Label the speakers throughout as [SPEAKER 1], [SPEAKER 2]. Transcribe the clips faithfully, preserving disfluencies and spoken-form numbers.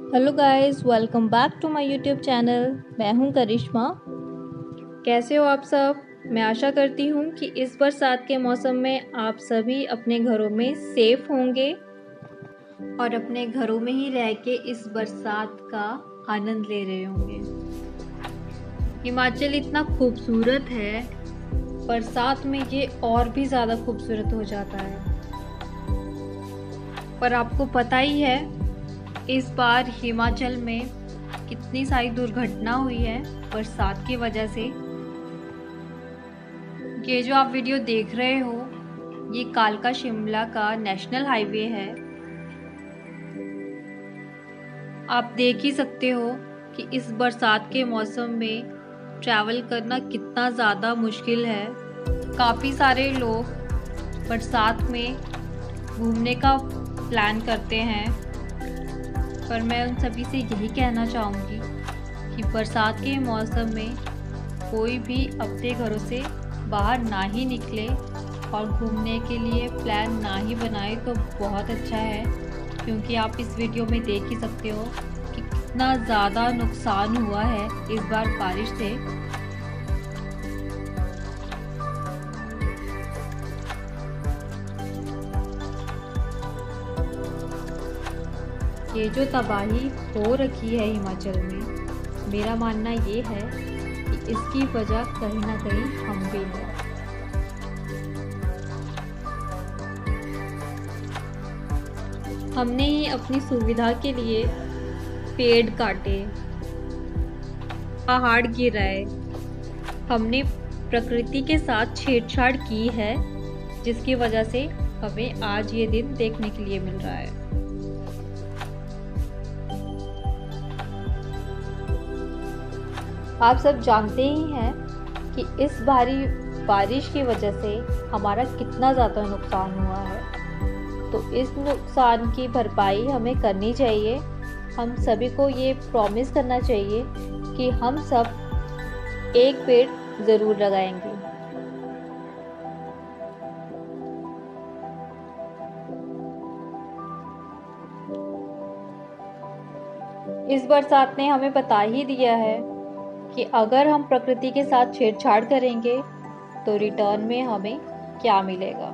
[SPEAKER 1] Hello guys, welcome back to my YouTube channel. मैं हूं करिश्मा। कैसे हो आप सब? मैं आशा करती हूं कि इस बरसात के मौसम में आप सभी अपने घरों में सेफ होंगे और अपने घरों में ही रह के इस बरसात का आनंद ले रहे होंगे। हिमाचल इतना खूबसूरत है, बरसात में ये और भी ज़्यादा खूबसूरत हो जाता है। पर आपको पता ही है इस बार हिमाचल में कितनी सारी दुर्घटना हुई है बरसात की वजह से। ये जो आप वीडियो देख रहे हो ये कालका शिमला का नेशनल हाईवे है। आप देख ही सकते हो कि इस बरसात के मौसम में ट्रैवल करना कितना ज़्यादा मुश्किल है। काफ़ी सारे लोग बरसात में घूमने का प्लान करते हैं, पर मैं उन सभी से यही कहना चाहूँगी कि बरसात के मौसम में कोई भी अपने घरों से बाहर ना ही निकले और घूमने के लिए प्लान ना ही बनाए तो बहुत अच्छा है, क्योंकि आप इस वीडियो में देख ही सकते हो कि कितना ज़्यादा नुकसान हुआ है इस बार बारिश से। ये जो तबाही हो रखी है हिमाचल में, मेरा मानना ये है कि इसकी वजह कहीं ना कहीं हम भी हैं। हमने ही अपनी सुविधा के लिए पेड़ काटे, पहाड़ गिराए, हमने प्रकृति के साथ छेड़छाड़ की है, जिसकी वजह से हमें आज ये दिन देखने के लिए मिल रहा है। आप सब जानते ही हैं कि इस भारी बारिश की वजह से हमारा कितना ज़्यादा नुकसान हुआ है, तो इस नुकसान की भरपाई हमें करनी चाहिए। हम सभी को ये प्रॉमिस करना चाहिए कि हम सब एक पेड़ ज़रूर लगाएंगे। इस बरसात ने हमें बता ही दिया है कि अगर हम प्रकृति के साथ छेड़छाड़ करेंगे तो रिटर्न में हमें क्या मिलेगा।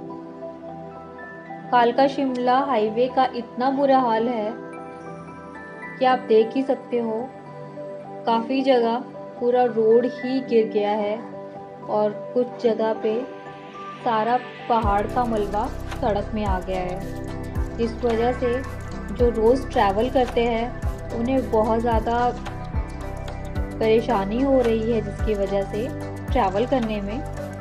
[SPEAKER 1] कालका शिमला हाईवे का इतना बुरा हाल है कि आप देख ही सकते हो, काफ़ी जगह पूरा रोड ही गिर गया है और कुछ जगह पे सारा पहाड़ का मलबा सड़क में आ गया है। इस वजह से जो रोज़ ट्रैवल करते हैं उन्हें बहुत ज़्यादा परेशानी हो रही है, जिसकी वजह से ट्रैवल करने में।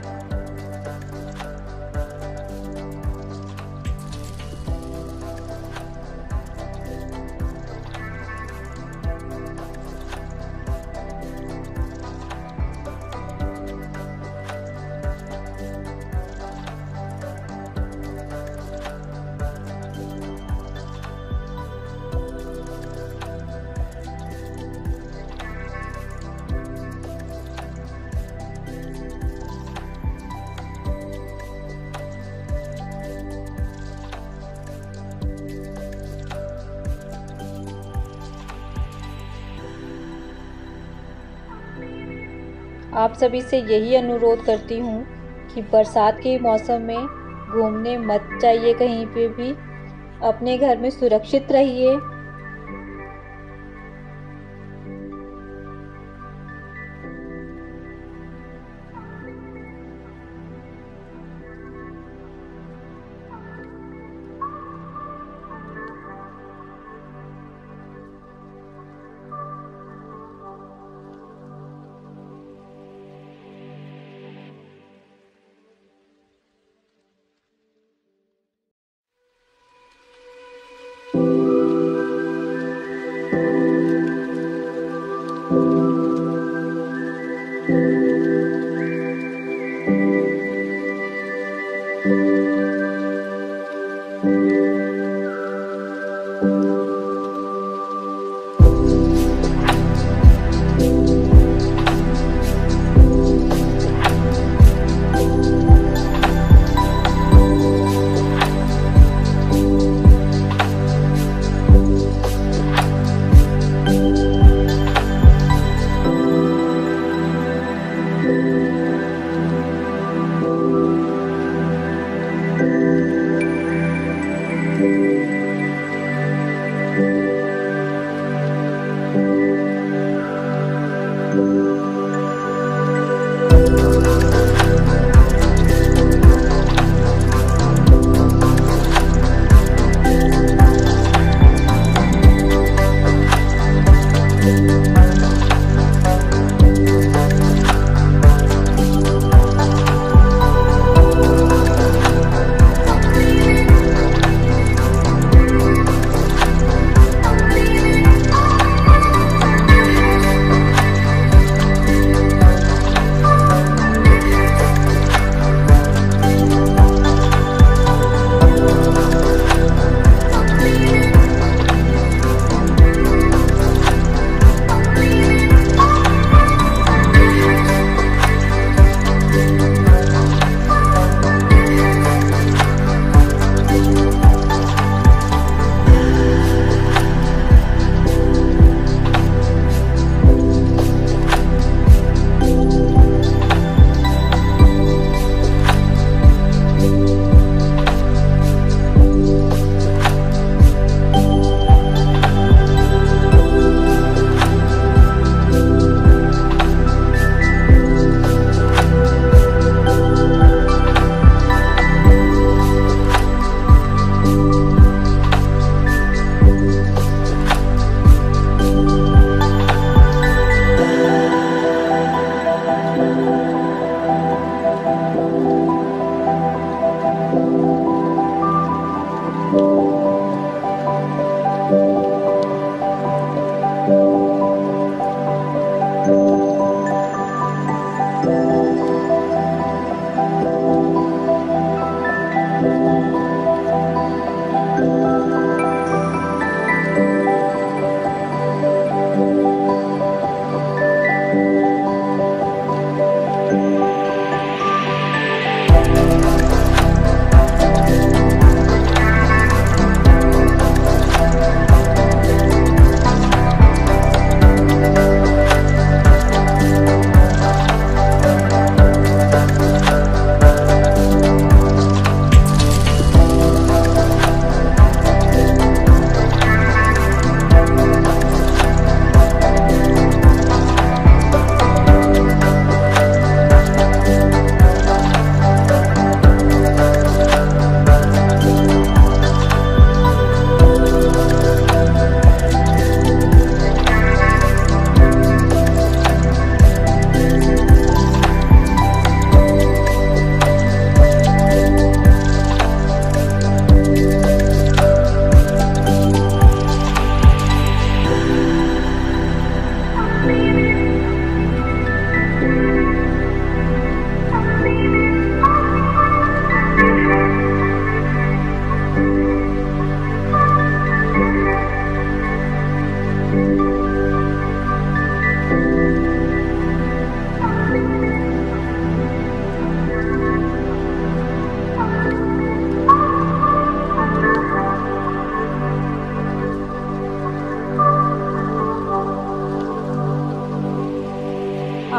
[SPEAKER 1] आप सभी से यही अनुरोध करती हूँ कि बरसात के मौसम में घूमने मत जाइए कहीं पे भी, अपने घर में सुरक्षित रहिए।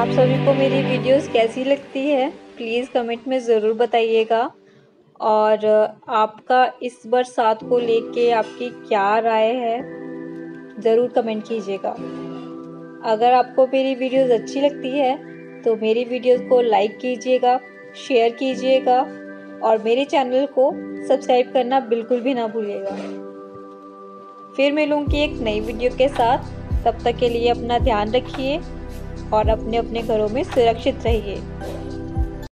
[SPEAKER 1] आप सभी को मेरी वीडियोस कैसी लगती है प्लीज़ कमेंट में ज़रूर बताइएगा। और आपका इस बरसात को लेके आपकी क्या राय है ज़रूर कमेंट कीजिएगा। अगर आपको मेरी वीडियोस अच्छी लगती है तो मेरी वीडियोस को लाइक कीजिएगा, शेयर कीजिएगा और मेरे चैनल को सब्सक्राइब करना बिल्कुल भी ना भूलिएगा। फिर मिलूंगी एक नई वीडियो के साथ। तब तक के लिए अपना ध्यान रखिए और अपने अपने घरों में सुरक्षित रहिए।